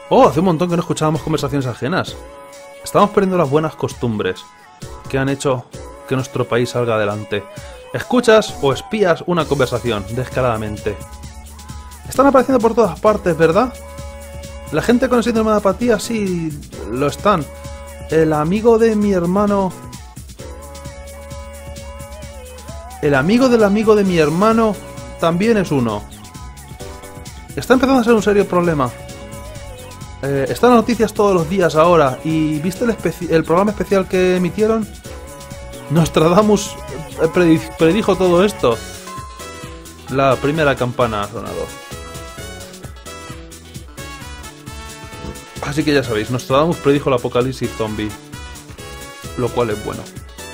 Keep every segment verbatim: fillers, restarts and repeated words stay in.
Oh, hace un montón que no escuchábamos conversaciones ajenas. Estamos perdiendo las buenas costumbres que han hecho que nuestro país salga adelante. Escuchas o espías una conversación descaradamente. Están apareciendo por todas partes, ¿verdad? La gente con el síndrome de apatía sí lo están. El amigo de mi hermano... El amigo del amigo de mi hermano también es uno. Está empezando a ser un serio problema. Eh, están las noticias todos los días ahora. ¿Y viste el, el programa especial que emitieron? Nostradamus predijo, predijo todo esto. La primera campana ha sonado. Así que ya sabéis, Nostradamus predijo el apocalipsis zombie. Lo cual es bueno.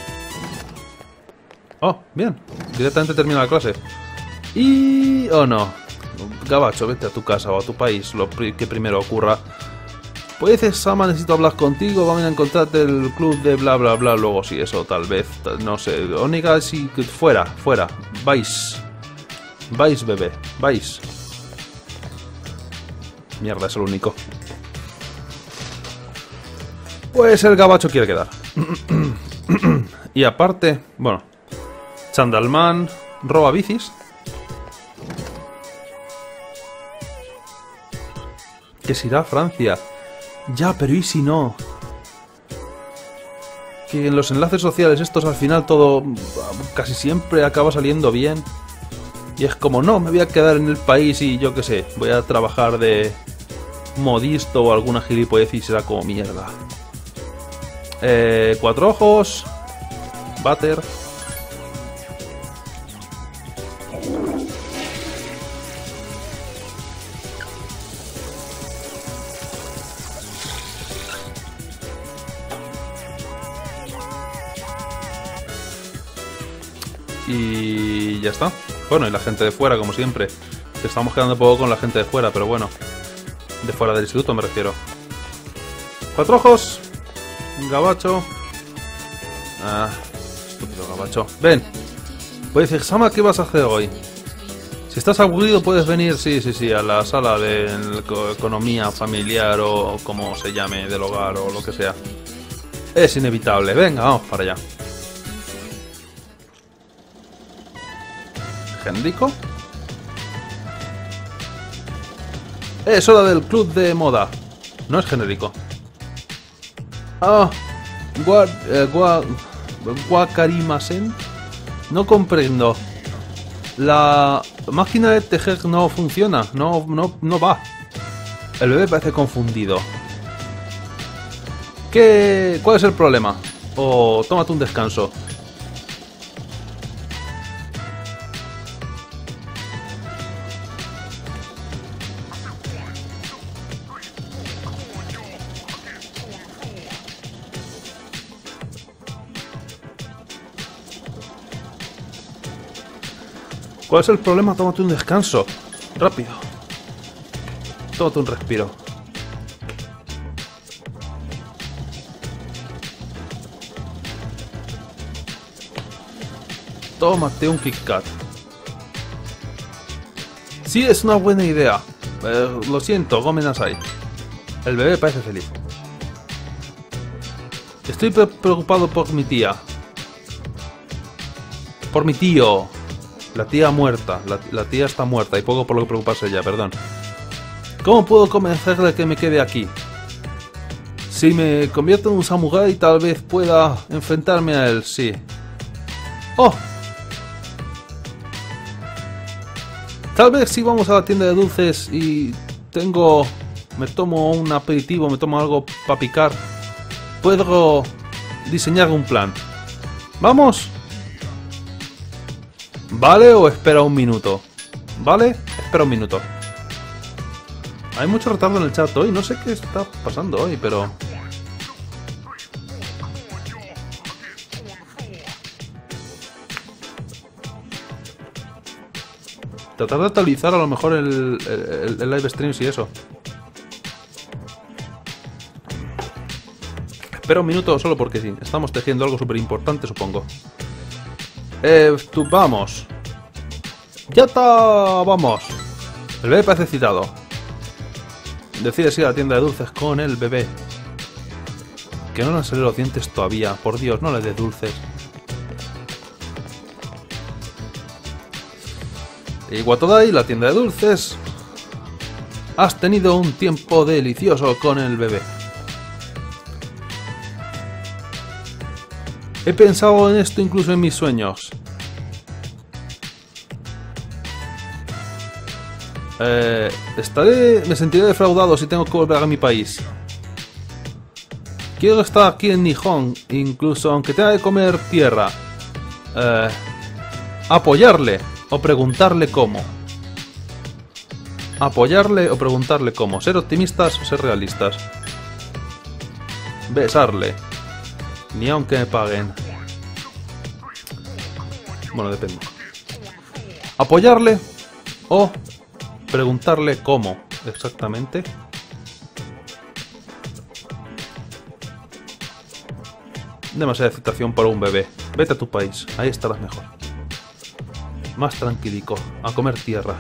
Oh, bien. Directamente termina la clase. Y... oh no. Gabacho, vete a tu casa o a tu país, lo que primero ocurra. Pues dices, Sama, necesito hablar contigo, vamos a encontrarte el club de bla bla bla. Luego sí, eso tal vez, no sé. Oniga, sí, fuera, fuera. Vais. Vais, bebé, vais. Mierda, es el único. Pues el Gabacho quiere quedar. Y aparte, bueno, Chandalman roba bicis. Que se irá a Francia. Ya, pero ¿y si no? Que en los enlaces sociales estos al final todo casi siempre acaba saliendo bien. Y es como, no, me voy a quedar en el país y yo qué sé, voy a trabajar de modisto o alguna gilipollez y será como mierda. Eh, cuatro ojos. Butter. Y ya está. Bueno, y la gente de fuera, como siempre. Estamos quedando poco con la gente de fuera, pero bueno. De fuera del instituto me refiero. Cuatro ojos. Gabacho. Ah, estúpido Gabacho. Ven. Voy a decir, Sama, ¿qué vas a hacer hoy? Si estás aburrido puedes venir, sí, sí, sí, a la sala de economía familiar o como se llame, del hogar o lo que sea. Es inevitable. Venga, vamos para allá. ¿Genérico? Es hora del club de moda. No es genérico. Ah, gua, eh, gua, guacarimasen. No comprendo. La máquina de tejer no funciona. No, no, no va. El bebé parece confundido. ¿Qué? ¿Cuál es el problema? O tómate un descanso. ¿Cuál es el problema? Tómate un descanso. Rápido. Tómate un respiro. Tómate un Kit Kat. Sí, es una buena idea. Eh, lo siento, Gomen Asai. El bebé parece feliz. Estoy pre preocupado por mi tía. Por mi tío. La tía muerta. La, la tía está muerta. Y poco por lo que preocuparse ya, perdón. ¿Cómo puedo convencerle de que me quede aquí? Si me convierto en un samurái, tal vez pueda enfrentarme a él, sí. ¡Oh! Tal vez si vamos a la tienda de dulces y tengo... me tomo un aperitivo, me tomo algo para picar, puedo diseñar un plan. ¿Vamos? ¿Vale o espera un minuto? ¿Vale? Espera un minuto. Hay mucho retardo en el chat hoy. No sé qué está pasando hoy, pero... tratar de actualizar a lo mejor el, el, el live stream y eso. Espera un minuto solo porque sí. Estamos tejiendo algo súper importante, supongo. Eh, tú, vamos. Ya está, vamos. El bebé parece excitado. Decides ir a la tienda de dulces con el bebé. Que no le han salido los dientes todavía. Por Dios, no le des dulces. Iwatodai, la tienda de dulces. Has tenido un tiempo delicioso con el bebé. He pensado en esto incluso en mis sueños. Eh, estaré, me sentiré defraudado si tengo que volver a mi país. Quiero estar aquí en Nihon, incluso aunque tenga que comer tierra. Eh, apoyarle o preguntarle cómo. Apoyarle o preguntarle cómo. Ser optimistas o ser realistas. Besarle. Ni aunque me paguen. Bueno, depende. Apoyarle o preguntarle cómo exactamente. Demasiada excitación para un bebé. Vete a tu país, ahí estarás mejor. Más tranquilico, a comer tierra.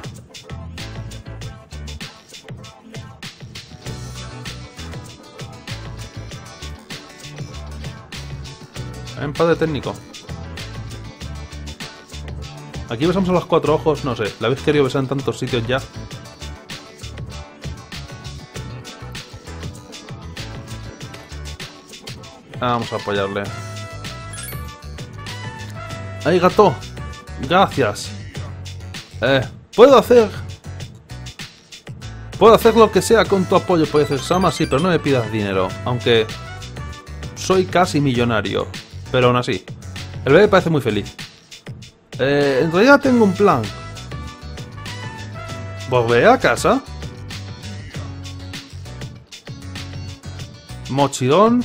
Empate técnico. Aquí besamos a los cuatro ojos, no sé. ¿La habéis querido besar en tantos sitios ya? Vamos a apoyarle. ¡Ay, gato! Gracias. Eh, puedo hacer... Puedo hacer lo que sea con tu apoyo, puede ser Sama, sí, pero no me pidas dinero. Aunque... soy casi millonario. Pero aún así. El bebé parece muy feliz. Eh, en realidad tengo un plan. ¿Volveré a casa? Mochilón.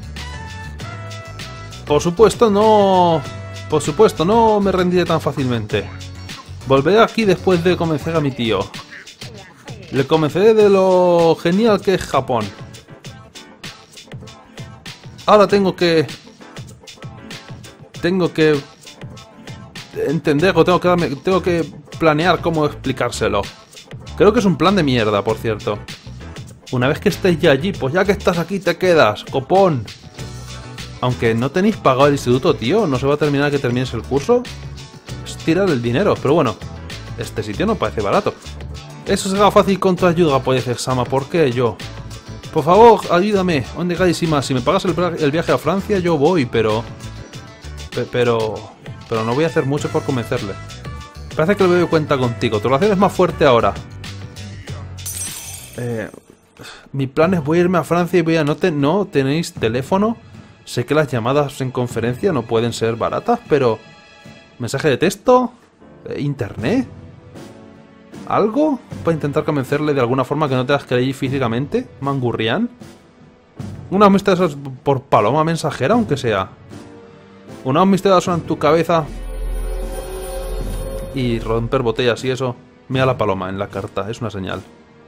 Por supuesto no... Por supuesto, no me rendiré tan fácilmente. Volveré aquí después de convencer a mi tío. Le convenceré de lo genial que es Japón. Ahora tengo que... Tengo que... entenderlo, tengo que darme, tengo que planear cómo explicárselo. Creo que es un plan de mierda, por cierto. Una vez que estéis ya allí, pues ya que estás aquí te quedas, copón. Aunque no tenéis pagado el instituto, tío, no se va a terminar que termines el curso. Es tirar el dinero, pero bueno, este sitio no parece barato. Eso será fácil con tu ayuda, puede ser Sama, ¿por qué yo? Por favor, ayúdame, Ondegaisima, si me pagas el, el viaje a Francia yo voy, pero... Pero... Pero no voy a hacer mucho por convencerle. Parece que el bebé cuenta contigo. Tu relación es más fuerte ahora. Eh, mi plan es voy a irme a Francia y voy a... ¿No, te, ¿No tenéis teléfono? Sé que las llamadas en conferencia no pueden ser baratas, pero... ¿Mensaje de texto? Eh, ¿Internet? ¿Algo? Para intentar convencerle de alguna forma que no te las creí físicamente. ¿Mangurrián? Una amistad por paloma mensajera, aunque sea... Una misteriosa en tu cabeza y romper botellas y eso. Mira la paloma en la carta, es una señal.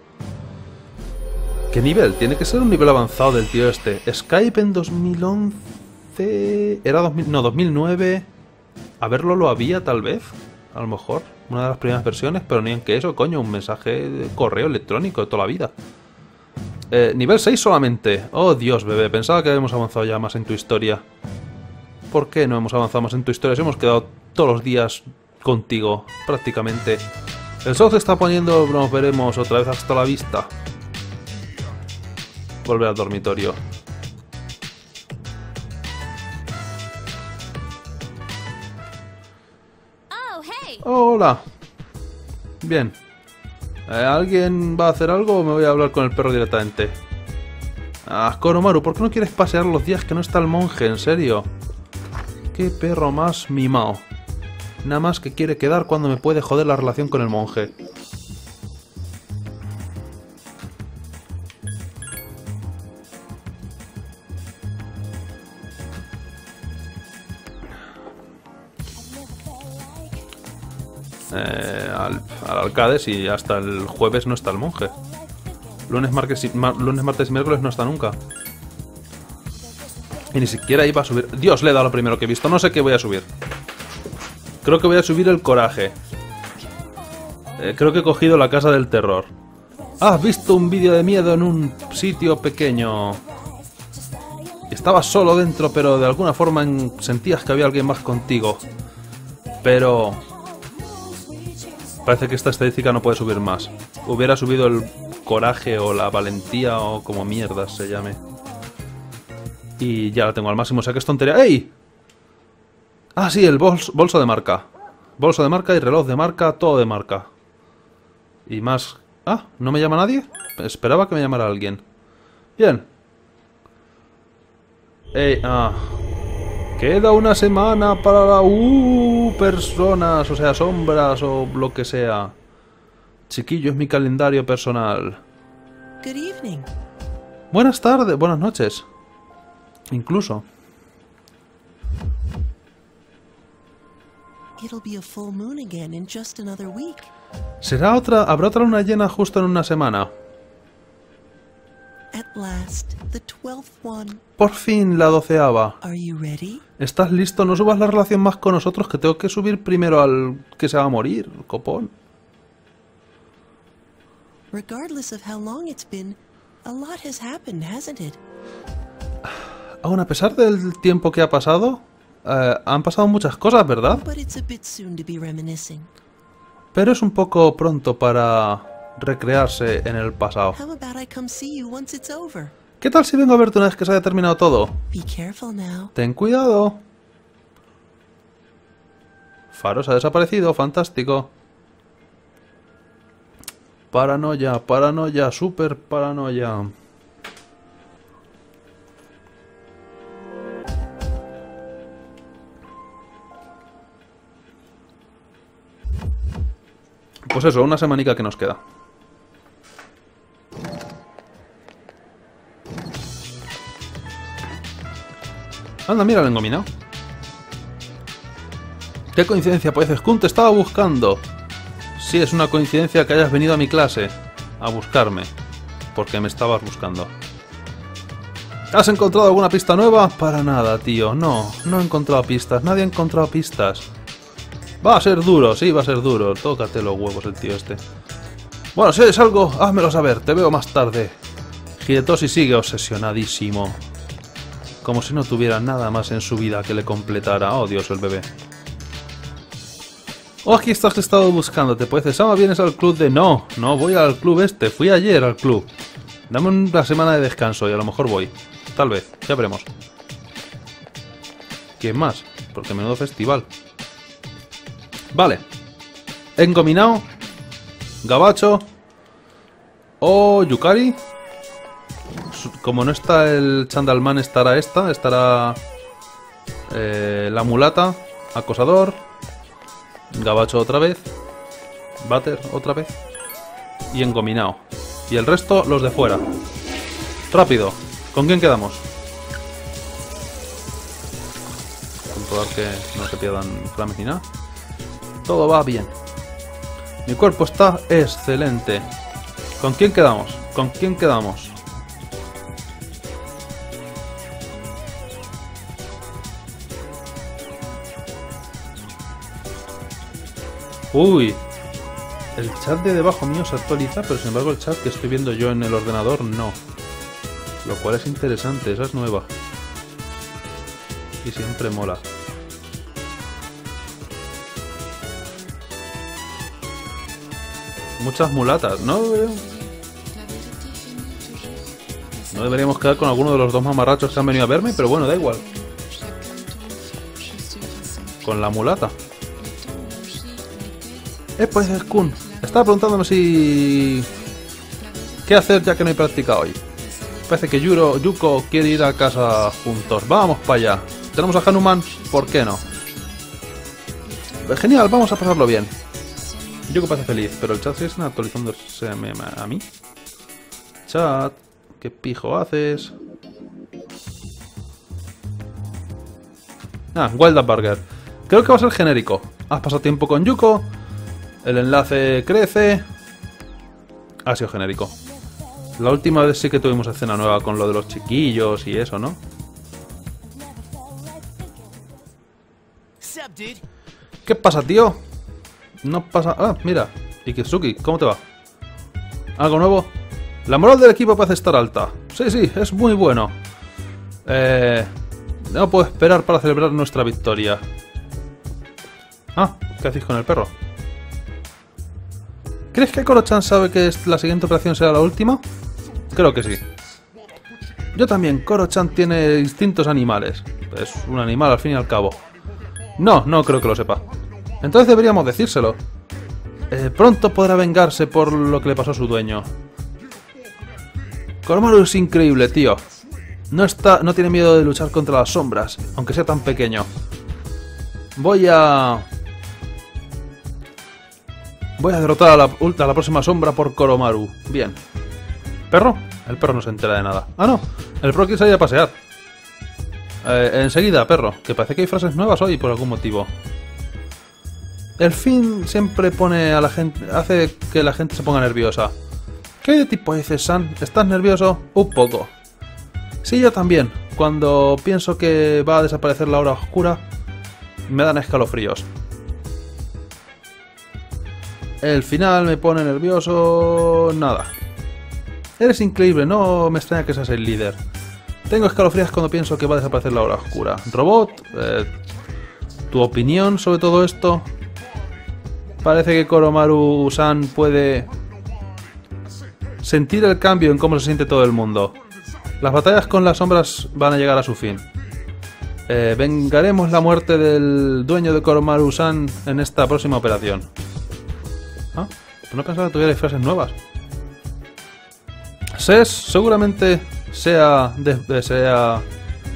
¿Qué nivel? Tiene que ser un nivel avanzado del tío este. Skype en dos mil once... Era dos mil... No, dos mil nueve... A verlo lo había tal vez. A lo mejor. Una de las primeras versiones, pero ni en que eso, coño. Un mensaje de correo electrónico de toda la vida. Eh, nivel seis solamente. Oh, Dios, bebé. Pensaba que habíamos avanzado ya más en tu historia. ¿Por qué no hemos avanzado más en tu historia? Si hemos quedado todos los días contigo, prácticamente. El sol se está poniendo, nos veremos otra vez hasta la vista. Volver al dormitorio. Oh, hola. Bien. Eh, ¿Alguien va a hacer algo o me voy a hablar con el perro directamente? Ah, Koromaru, ¿por qué no quieres pasear los días que no está el monje? ¿En serio? Qué perro más mimao. Nada más que quiere quedar cuando me puede joder la relación con el monje. Eh, al, al alcalde si hasta el jueves no está el monje. Lunes, martes y, ma, lunes, martes y miércoles no está nunca. Y ni siquiera iba a subir... Dios, le he dado lo primero que he visto. No sé qué voy a subir. Creo que voy a subir el coraje. Eh, creo que he cogido la casa del terror. Has visto un vídeo de miedo en un sitio pequeño. Estabas solo dentro, pero de alguna forma en... sentías que había alguien más contigo. Pero... parece que esta estadística no puede subir más. Hubiera subido el coraje o la valentía o como mierda se llame. Y ya la tengo al máximo, o sea que es tontería. ¡Ey! Ah, sí, el bols bolso de marca. Bolso de marca y reloj de marca, todo de marca. Y más... Ah, ¿no me llama nadie? Esperaba que me llamara alguien. Bien. Ey, ah... Queda una semana para la... Uh, personas, o sea, sombras o lo que sea. Chiquillo, es mi calendario personal. Good evening. Buenas tardes, buenas noches. Incluso. It'll be a full moon again in just another week. Será otra, habrá otra luna llena justo en una semana. At last, the twelfth one. Por fin la doceava. Are you ready? ¿Estás listo? No subas la relación más con nosotros, que tengo que subir primero al que se va a morir, copón. Regardless of how long it's been, a lot has happened, hasn't it? Aún a pesar del tiempo que ha pasado, eh, han pasado muchas cosas, ¿verdad? But it's a bit soon to be reminiscing. Pero es un poco pronto para recrearse en el pasado. How about I come see you once it's over? ¿Qué tal si vengo a verte una vez que se haya terminado todo? Be careful now. Ten cuidado. Faro se ha desaparecido, fantástico. Paranoia, paranoia, super paranoia. Pues eso, una semanica que nos queda. Anda, mira el engominado. Qué coincidencia, pues Skun te estaba buscando. Sí, es una coincidencia que hayas venido a mi clase a buscarme, porque me estabas buscando. ¿Has encontrado alguna pista nueva? Para nada, tío. No, no he encontrado pistas. Nadie ha encontrado pistas. Va a ser duro, sí, va a ser duro. Tócate los huevos el tío este. Bueno, si es algo, házmelo saber. Te veo más tarde. Hidetoshi sigue obsesionadísimo. Como si no tuviera nada más en su vida que le completara. Oh, Dios, el bebé. Oh, aquí estás que he estado buscándote. Pues, Sama, ¿vienes al club de...? No, no voy al club este. Fui ayer al club. Dame una semana de descanso y a lo mejor voy. Tal vez, ya veremos. ¿Quién más? Porque menudo festival. Vale. Engominao, Gabacho o Yukari. Como no está el Chandalman, estará esta. Estará eh, la mulata, acosador, Gabacho otra vez, Butter otra vez y Engominao. Y el resto, los de fuera. Rápido. ¿Con quién quedamos? Controlar que no se pierdan flames ni nada. Todo va bien. Mi cuerpo está excelente. ¿Con quién quedamos? ¿Con quién quedamos? Uy. El chat de debajo mío se actualiza, pero sin embargo el chat que estoy viendo yo en el ordenador no. Lo cual es interesante, esa es nueva. Y siempre mola. Muchas mulatas, ¿no? No deberíamos quedar con alguno de los dos mamarrachos que han venido a verme, pero bueno, da igual. Con la mulata. Eh, pues Skun. Estaba preguntándome si... ¿qué hacer ya que no hay práctica hoy? Parece que Yuro, Yuko quiere ir a casa juntos. Vamos para allá. Tenemos a Hanuman, ¿por qué no? Genial, vamos a pasarlo bien. Yuko parece feliz, pero el chat sigue está actualizándose a mí. Chat, ¿qué pijo haces? Ah, Wild Burger. Creo que va a ser genérico. Has pasado tiempo con Yuko. El enlace crece. Ha sido genérico. La última vez sí que tuvimos escena nueva con lo de los chiquillos y eso, ¿no? ¿Qué pasa, tío? No pasa... Ah, mira. Ikitsuki, ¿cómo te va? ¿Algo nuevo? La moral del equipo parece estar alta. Sí, sí, es muy bueno. Eh, no puedo esperar para celebrar nuestra victoria. Ah, ¿qué hacéis con el perro? ¿Crees que Koro-chan sabe que la siguiente operación será la última? Creo que sí. Yo también, Koro-chan tiene instintos animales. Es un animal al fin y al cabo. No, no creo que lo sepa. Entonces deberíamos decírselo. Eh, pronto podrá vengarse por lo que le pasó a su dueño. Koromaru es increíble, tío. No está, no tiene miedo de luchar contra las sombras, aunque sea tan pequeño. Voy a... Voy a derrotar a la, a la próxima sombra por Koromaru. Bien. ¿Perro? El perro no se entera de nada. Ah, no. El perro quiere salir a pasear. Eh, enseguida, perro. Que parece que hay frases nuevas hoy por algún motivo. El fin siempre pone a la gente... Hace que la gente se ponga nerviosa. ¿Qué de tipo dices, San? ¿Estás nervioso? Un poco. Sí, yo también. Cuando pienso que va a desaparecer la hora oscura, me dan escalofríos. El final me pone nervioso... Nada. Eres increíble, no me extraña que seas el líder. Tengo escalofríos cuando pienso que va a desaparecer la hora oscura. Robot, eh, ¿tu opinión sobre todo esto? Parece que Koromaru-san puede sentir el cambio en cómo se siente todo el mundo. Las batallas con las sombras van a llegar a su fin. Eh, vengaremos la muerte del dueño de Koromaru-san en esta próxima operación. Ah, pues no pensaba que tuviera frases nuevas. Ses seguramente sea... De, sea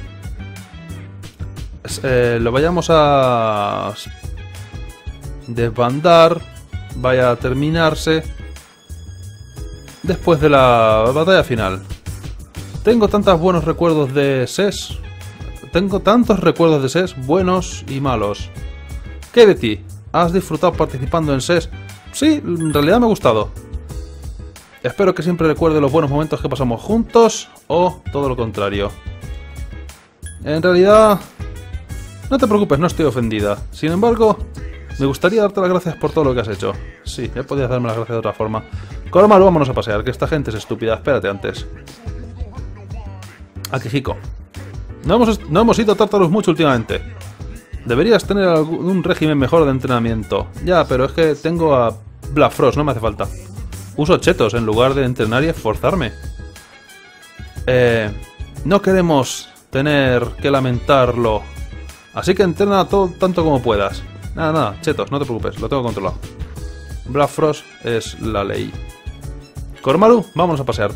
eh, lo vayamos a desbandar, vaya a terminarse después de la batalla final. Tengo tantos buenos recuerdos de Ses. Tengo tantos recuerdos de Ses, buenos y malos. ¿Qué de ti? ¿Has disfrutado participando en Ses? Sí, en realidad me ha gustado. Espero que siempre recuerde los buenos momentos que pasamos juntos, o todo lo contrario. En realidad, no te preocupes, no estoy ofendida. Sin embargo, me gustaría darte las gracias por todo lo que has hecho. Sí, ya podías darme las gracias de otra forma. Koromaru, vámonos a pasear, que esta gente es estúpida. Espérate antes. Akihiko. No hemos, no hemos ido a Tartarus mucho últimamente. Deberías tener algún régimen mejor de entrenamiento. Ya, pero es que tengo a Black Frost, no me hace falta. Uso chetos en lugar de entrenar y esforzarme. Eh, no queremos tener que lamentarlo. Así que entrena todo tanto como puedas. Nada, nada, chetos, no te preocupes, lo tengo controlado. Black Frost es la ley. Koromaru, vámonos a pasear.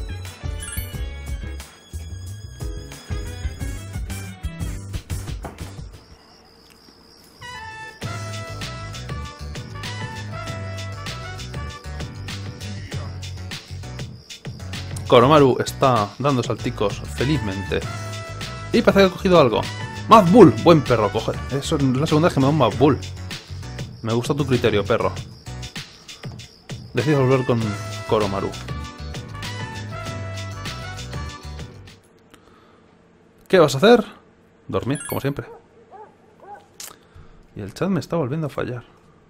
Koromaru está dando salticos felizmente. Y parece que ha cogido algo. Mad Bull, buen perro, coge. Eso es la segunda vez que me da un Mad Bull. Me gusta tu criterio, perro. Decido volver con Koromaru. ¿Qué vas a hacer? Dormir, como siempre. Y el chat me está volviendo a fallar.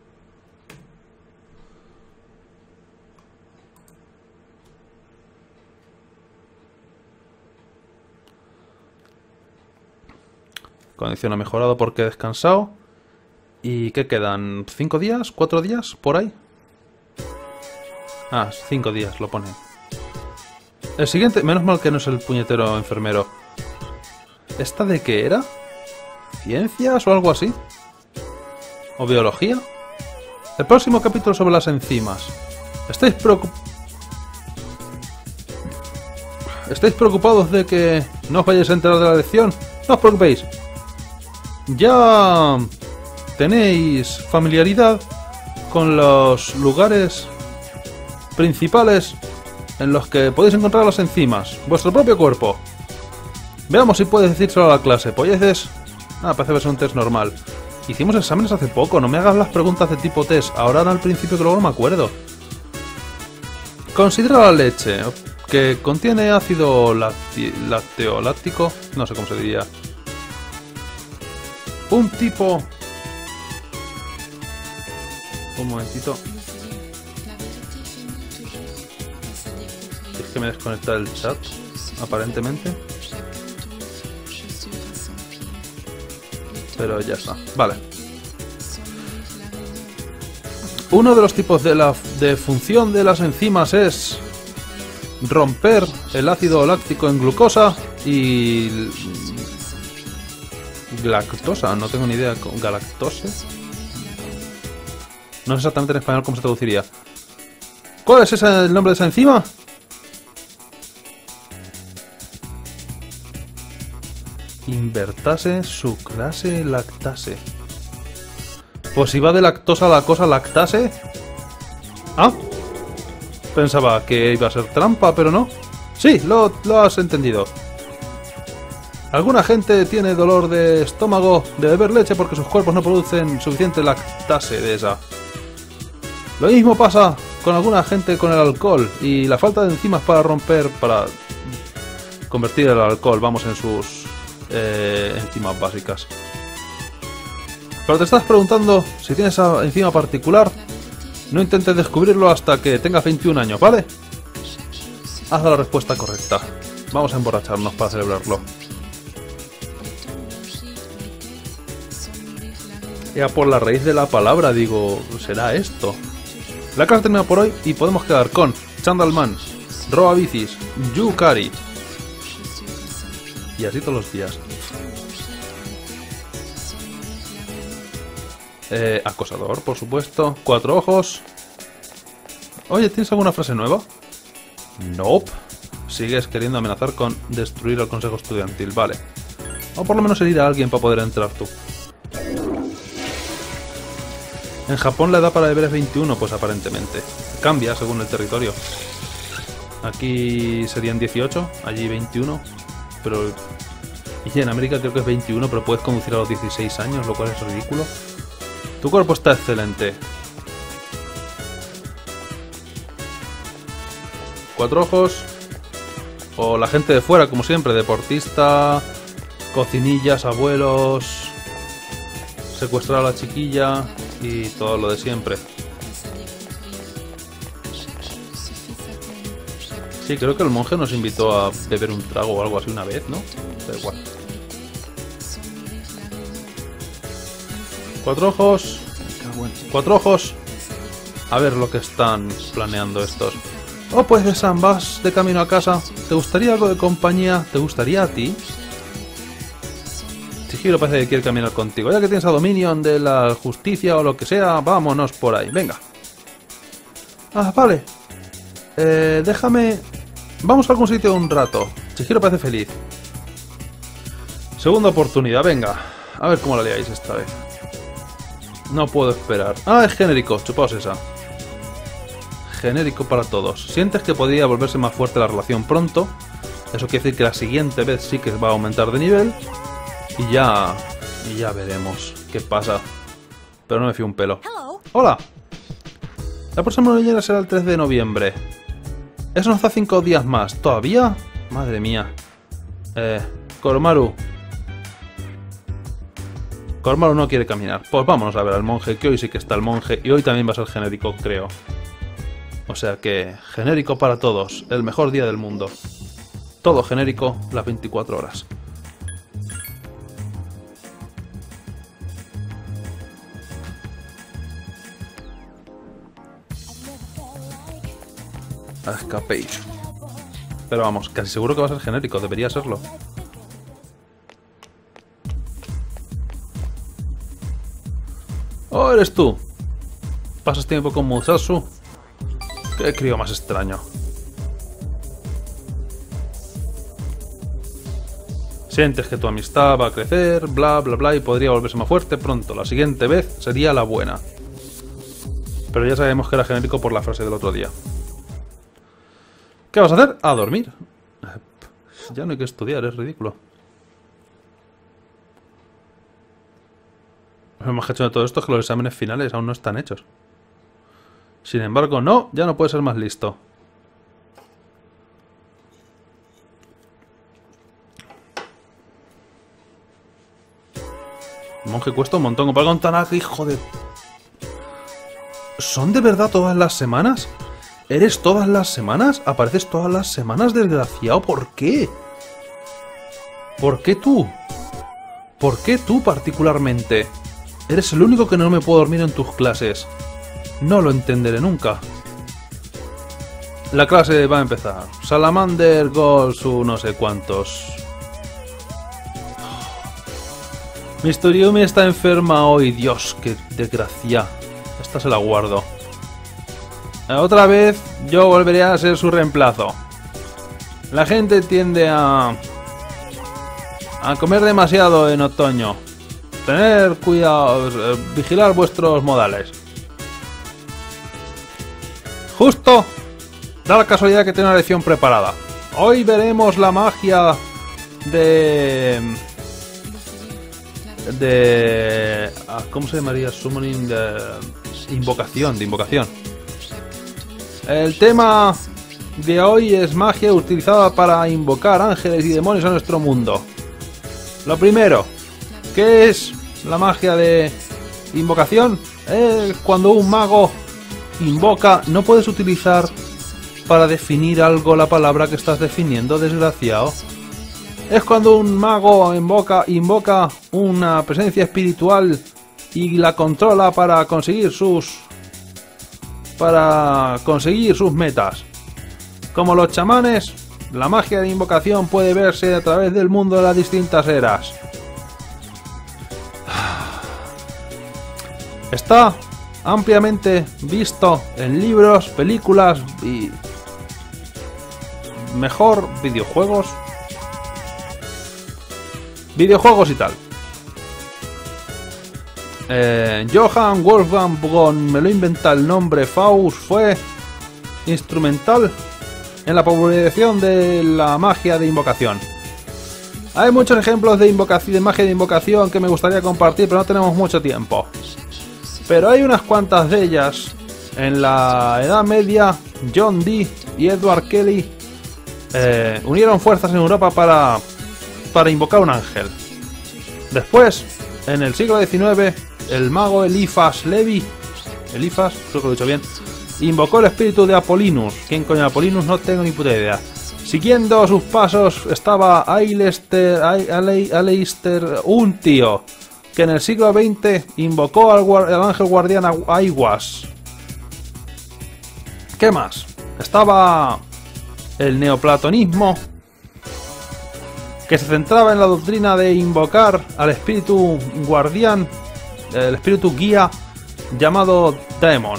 Condición ha mejorado porque he descansado. ¿Y qué quedan? ¿Cinco días? ¿Cuatro días? ¿Por ahí? Ah, cinco días lo pone. El siguiente, menos mal que no es el puñetero enfermero. ¿Esta de qué era? ¿Ciencias o algo así? ¿O biología? El próximo capítulo sobre las enzimas. ¿Estáis preocupados? ¿Estáis preocupados de que no os vayáis a enterar de la lección? No os preocupéis. Ya tenéis familiaridad con los lugares principales en los que podéis encontrar las enzimas. Vuestro propio cuerpo. Veamos si puedes decírselo a la clase. ¿Polleces? Ah, parece que es un test normal. Hicimos exámenes hace poco. No me hagas las preguntas de tipo test. Ahora al principio que luego no me acuerdo. Considera la leche, que contiene ácido lácteo láctico. No sé cómo se diría. Un tipo... Un momentito. que me desconecta el chat, aparentemente. Pero ya está. Vale. Uno de los tipos de, la, de función de las enzimas es romper el ácido láctico en glucosa y galactosa. No tengo ni idea. ¿Galactose? No sé exactamente en español cómo se traduciría. ¿Cuál es ese, el nombre de esa enzima? Invertase, sucrase, lactase. Pues si va de lactosa a la cosa, lactase. Ah, pensaba que iba a ser trampa, pero no. Sí, lo, lo has entendido. Alguna gente tiene dolor de estómago de beber leche porque sus cuerpos no producen suficiente lactase de esa. Lo mismo pasa con alguna gente con el alcohol y la falta de enzimas para romper, para convertir el alcohol, vamos, en sus eh, enzimas básicas. Pero te estás preguntando si tienes esa enzima particular. No intentes descubrirlo hasta que tengas veintiún años, ¿vale? Haz la respuesta correcta. Vamos a emborracharnos para celebrarlo. Ya por la raíz de la palabra digo, ¿será esto? La clase termina por hoy y podemos quedar con Chandalman, Roa Bicis, Yukari. Y así todos los días. Eh, acosador, por supuesto. Cuatro ojos. Oye, ¿tienes alguna frase nueva? Nope. Sigues queriendo amenazar con destruir el consejo estudiantil. Vale. O por lo menos herir a alguien para poder entrar tú. En Japón la edad para beber es veintiuno, pues aparentemente. Cambia según el territorio. Aquí serían dieciocho, allí veintiuno. Pero... Y en América creo que es veintiuno, pero puedes conducir a los dieciséis años, lo cual es ridículo. Tu cuerpo está excelente. Cuatro ojos. O la gente de fuera, como siempre. Deportista, cocinillas, abuelos, secuestrar a la chiquilla y todo lo de siempre. Sí, creo que el monje nos invitó a beber un trago o algo así una vez, ¿no? Da igual. Cuatro ojos. Cuatro ojos. A ver lo que están planeando estos. Oh, pues de Sam, vas de camino a casa. ¿Te gustaría algo de compañía? ¿Te gustaría a ti? Chihiro parece que quiere caminar contigo. Ya que tienes a Dominion de la justicia o lo que sea, vámonos por ahí. Venga. Ah, vale. Eh, déjame... Vamos a algún sitio un rato. Chihiro parece feliz. Segunda oportunidad, venga. A ver cómo la liáis esta vez. No puedo esperar. Ah, es genérico. Chupaos esa. Genérico para todos. Sientes que podría volverse más fuerte la relación pronto. Eso quiere decir que la siguiente vez sí que va a aumentar de nivel. Y ya... Y ya veremos qué pasa. Pero no me fío un pelo. Hola. La próxima leyenda será el tres de noviembre. Eso nos da cinco días más. ¿Todavía? Madre mía. Eh... Koromaru. Koromaru no quiere caminar. Pues vámonos a ver al monje, que hoy sí que está el monje. Y hoy también va a ser genérico, creo. O sea que... Genérico para todos. El mejor día del mundo. Todo genérico, las veinticuatro horas. Escapéis. Pero vamos, casi seguro que va a ser genérico. Debería serlo. Oh, eres tú. ¿Pasas tiempo con Musashi? Qué crío más extraño. Sientes que tu amistad va a crecer, bla bla bla, y podría volverse más fuerte pronto. La siguiente vez sería la buena. Pero ya sabemos que era genérico por la frase del otro día. ¿Qué vas a hacer? A dormir. Ya no hay que estudiar, es ridículo. Lo más hecho de todo esto es que los exámenes finales aún no están hechos. Sin embargo, no, ya no puede ser más listo. El monje cuesta un montón comparado con Tanaka, hijo de... ¿Son de verdad todas las semanas? ¿Eres todas las semanas? ¿Apareces todas las semanas, desgraciado? ¿Por qué? ¿Por qué tú? ¿Por qué tú particularmente? Eres el único que no me puedo dormir en tus clases. No lo entenderé nunca. La clase va a empezar. Salamander, Gol, su no sé cuántos. mister Yumi está enferma hoy. Dios, qué desgracia. Esta se la guardo. Otra vez yo volveré a ser su reemplazo. La gente tiende a... a comer demasiado en otoño. Tener cuidado, eh, vigilar vuestros modales. Justo da la casualidad que tengo una lección preparada. Hoy veremos la magia de... de... ¿cómo se llamaría? Summoning de... invocación, de invocación. El tema de hoy es magia utilizada para invocar ángeles y demonios a nuestro mundo. Lo primero, ¿qué es la magia de invocación? Es cuando un mago invoca, no puedes utilizar para definir algo la palabra que estás definiendo, desgraciado. Es cuando un mago invoca, invoca una presencia espiritual y la controla para conseguir sus... para conseguir sus metas. Como los chamanes, la magia de invocación puede verse a través del mundo de las distintas eras. Está ampliamente visto en libros, películas y... mejor videojuegos. Videojuegos y tal. Eh, Johann Wolfgang von, me lo inventa el nombre, Faust, fue instrumental en la popularización de la magia de invocación. Hay muchos ejemplos de invocación, de magia de invocación que me gustaría compartir, pero no tenemos mucho tiempo. Pero hay unas cuantas de ellas. En la Edad Media, John Dee y Edward Kelly eh, unieron fuerzas en Europa para, para invocar un ángel. Después, en el siglo diecinueve, el mago Eliphas Levi, Eliphas, creo que lo he dicho bien, invocó el espíritu de Apolinus. ¿Quién coño es Apolinus? No tengo ni puta idea. Siguiendo sus pasos estaba Aleister, Aleister, un tío que en el siglo veinte invocó al, al ángel guardián Aiwass. ¿Qué más? Estaba el neoplatonismo, que se centraba en la doctrina de invocar al espíritu guardián, el espíritu guía llamado Daemon.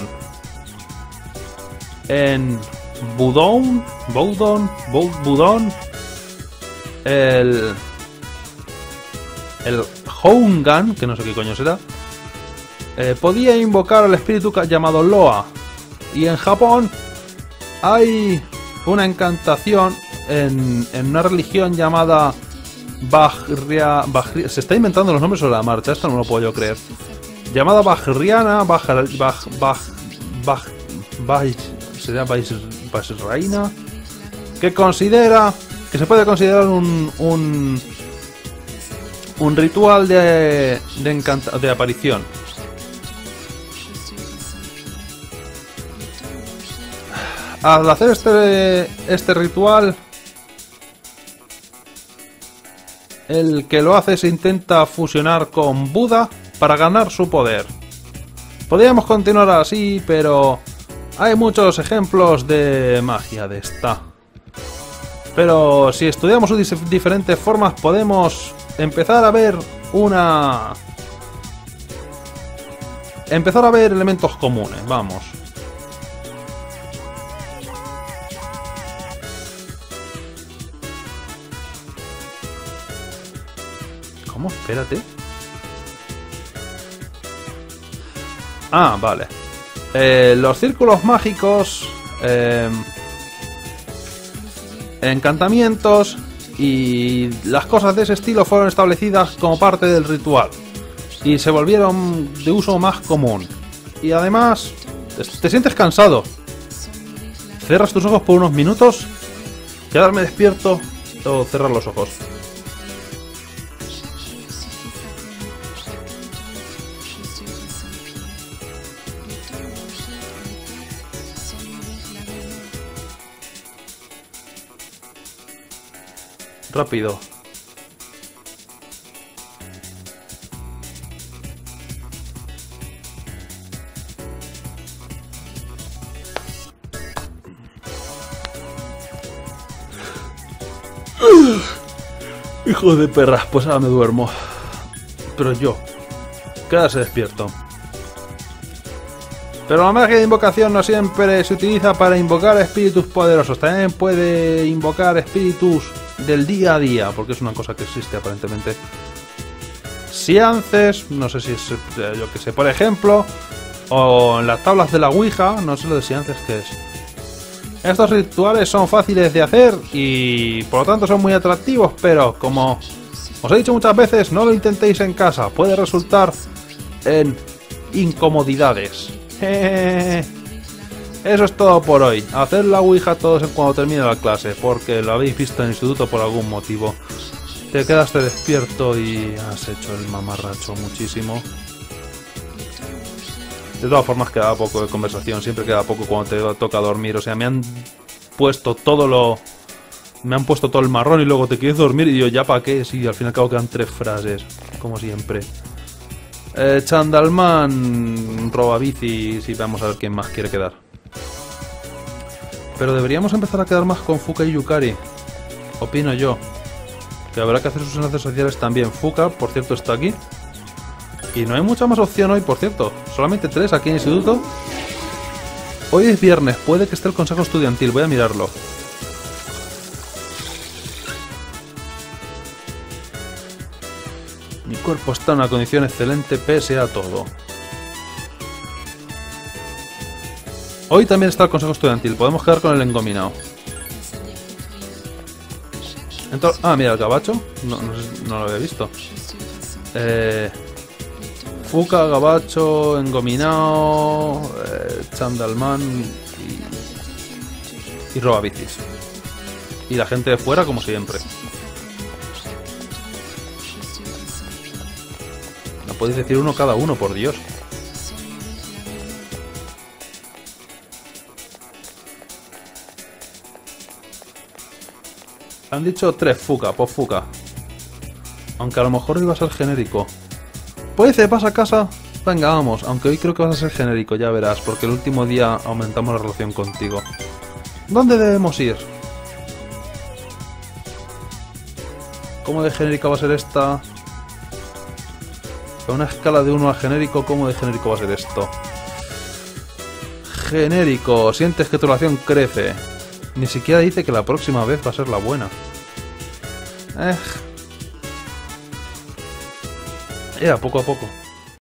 En Budón, Budón, Budón, el el Houngan, que no sé qué coño será, eh, podía invocar al espíritu llamado Loa. Y en Japón hay una encantación en, en una religión llamada Bajria, Bajria, se está inventando los nombres sobre la marcha, esto no lo puedo yo creer. Llamada Bajriana, Baj, Baj, Baj, Baj, Baj, sería Bajraina, que considera, que se puede considerar un un, un ritual de de, encanta, de aparición. Al hacer este este ritual, el que lo hace se intenta fusionar con Buda para ganar su poder. Podríamos continuar así, pero hay muchos ejemplos de magia de esta. Pero si estudiamos sus diferentes formas, podemos empezar a ver una... Empezar a ver elementos comunes, vamos. ¿Cómo? Espérate. Ah, vale. Eh, los círculos mágicos, eh, encantamientos y las cosas de ese estilo fueron establecidas como parte del ritual y se volvieron de uso más común. Y además, te sientes cansado, cierras tus ojos por unos minutos, quedarme despierto o cerrar los ojos. Rápido. Hijo de perra, pues ahora me duermo. Pero yo, quedarse despierto. Pero la magia de invocación no siempre se utiliza para invocar espíritus poderosos. También puede invocar espíritus del día a día, porque es una cosa que existe aparentemente. Seances, no sé si es, yo que sé, por ejemplo, o en las tablas de la Ouija, no sé lo de seances qué es. Estos rituales son fáciles de hacer y por lo tanto son muy atractivos, pero como os he dicho muchas veces, no lo intentéis en casa, puede resultar en incomodidades. Jejeje. Eso es todo por hoy. Haced la Ouija todos cuando termine la clase, porque lo habéis visto en el instituto por algún motivo. Te quedaste despierto y has hecho el mamarracho muchísimo. De todas formas queda poco de conversación, siempre queda poco cuando te toca dormir. O sea, me han puesto todo lo... Me han puesto todo el marrón y luego te quieres dormir y yo, ¿ya para qué? Sí, al fin y al cabo quedan tres frases, como siempre. Eh, Chandalman, robabicis y vamos a ver quién más quiere quedar. Pero deberíamos empezar a quedar más con Fuka y Yukari. Opino yo. Que habrá que hacer sus enlaces sociales también. Fuka, por cierto, está aquí. Y no hay mucha más opción hoy, por cierto. Solamente tres aquí en el instituto. Hoy es viernes, puede que esté el consejo estudiantil. Voy a mirarlo. Mi cuerpo está en una condición excelente pese a todo. Hoy también está el consejo estudiantil. Podemos quedar con el engominado. Entonces, ah, mira, el gabacho. No, no, no lo había visto. Eh... Fuka, gabacho, engominado, eh, Chandalman y, y robabicis. Y la gente de fuera, como siempre. No podéis decir uno cada uno, por Dios. Han dicho tres Fuka, pues Fuka. Aunque a lo mejor iba a ser genérico. Pues te vas a casa, venga, vamos, aunque hoy creo que vas a ser genérico, ya verás, porque el último día aumentamos la relación contigo. ¿Dónde debemos ir? ¿Cómo de genérica va a ser esta? A una escala de uno a genérico, ¿cómo de genérico va a ser esto? Genérico, sientes que tu relación crece. Ni siquiera dice que la próxima vez va a ser la buena. Eh... Era poco a poco.